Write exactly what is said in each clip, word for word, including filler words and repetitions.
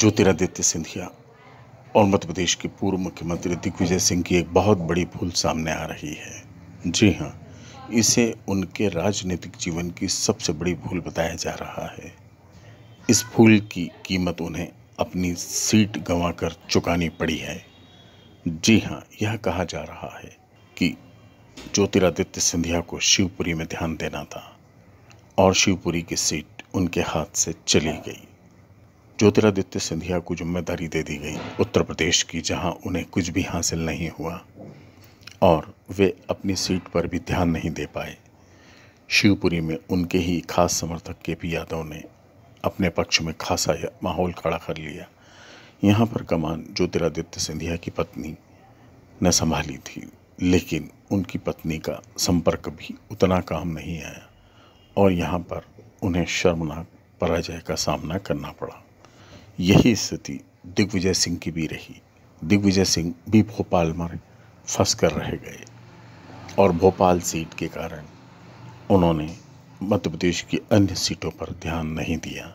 ज्योतिरादित्य सिंधिया और मध्य प्रदेश के पूर्व मुख्यमंत्री दिग्विजय सिंह की एक बहुत बड़ी भूल सामने आ रही है। जी हाँ, इसे उनके राजनीतिक जीवन की सबसे बड़ी भूल बताया जा रहा है। इस भूल की कीमत उन्हें अपनी सीट गंवाकर चुकानी पड़ी है। जी हाँ, यह कहा जा रहा है कि ज्योतिरादित्य सिंधिया को शिवपुरी में ध्यान देना था और शिवपुरी की सीट उनके हाथ से चली गई। ज्योतिरादित्य सिंधिया को जिम्मेदारी दे दी गई उत्तर प्रदेश की, जहां उन्हें कुछ भी हासिल नहीं हुआ और वे अपनी सीट पर भी ध्यान नहीं दे पाए। शिवपुरी में उनके ही खास समर्थक के पी यादव ने अपने पक्ष में खासा माहौल खड़ा कर लिया। यहां पर कमान ज्योतिरादित्य सिंधिया की पत्नी ने संभाली थी, लेकिन उनकी पत्नी का संपर्क भी उतना काम नहीं आया और यहाँ पर उन्हें शर्मनाक पराजय का सामना करना पड़ा। यही स्थिति दिग्विजय सिंह की भी रही। दिग्विजय सिंह भी भोपाल में फंस कर रह गए और भोपाल सीट के कारण उन्होंने मध्य प्रदेश की अन्य सीटों पर ध्यान नहीं दिया।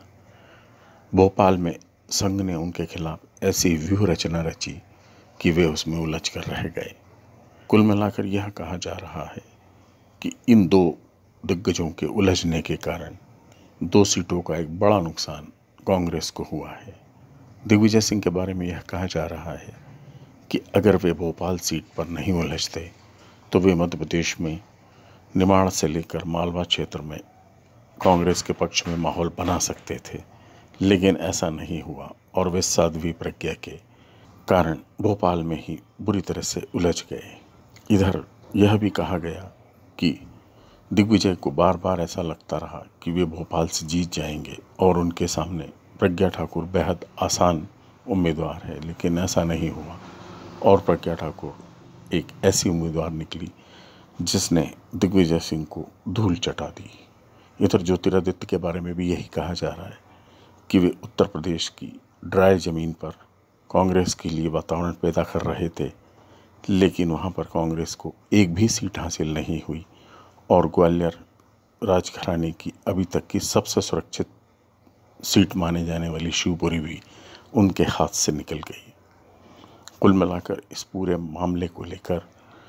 भोपाल में संघ ने उनके खिलाफ ऐसी व्यूह रचना रची कि वे उसमें उलझ कर रह गए। कुल मिलाकर यह कहा जा रहा है कि इन दो दिग्गजों के उलझने के कारण दो सीटों का एक बड़ा नुकसान कांग्रेस को हुआ है। दिग्विजय सिंह के बारे में यह कहा जा रहा है कि अगर वे भोपाल सीट पर नहीं उलझते तो वे मध्य प्रदेश में निमाड़ से लेकर मालवा क्षेत्र में कांग्रेस के पक्ष में माहौल बना सकते थे, लेकिन ऐसा नहीं हुआ और वे साध्वी प्रज्ञा के कारण भोपाल में ही बुरी तरह से उलझ गए। इधर यह भी कहा गया कि दिग्विजय को बार बार ऐसा लगता रहा कि वे भोपाल से जीत जाएंगे और उनके सामने प्रज्ञा ठाकुर बेहद आसान उम्मीदवार है, लेकिन ऐसा नहीं हुआ और प्रज्ञा ठाकुर एक ऐसी उम्मीदवार निकली जिसने दिग्विजय सिंह को धूल चटा दी। इधर ज्योतिरादित्य के बारे में भी यही कहा जा रहा है कि वे उत्तर प्रदेश की ड्राई ज़मीन पर कांग्रेस के लिए वातावरण पैदा कर रहे थे, लेकिन वहाँ पर कांग्रेस को एक भी सीट हासिल नहीं हुई और ग्वालियर राजघराने की अभी तक की सबसे सुरक्षित सीट माने जाने वाली शिवपुरी भी उनके हाथ से निकल गई। कुल मिलाकर इस पूरे मामले को लेकर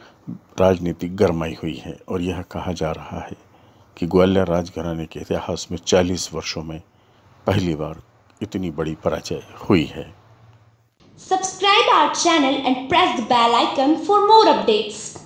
राजनीति गरमाई हुई है और यह कहा जा रहा है कि ग्वालियर राजघराने के इतिहास में चालीस वर्षों में पहली बार इतनी बड़ी पराजय हुई है। Subscribe our channel and press the bell icon for more updates.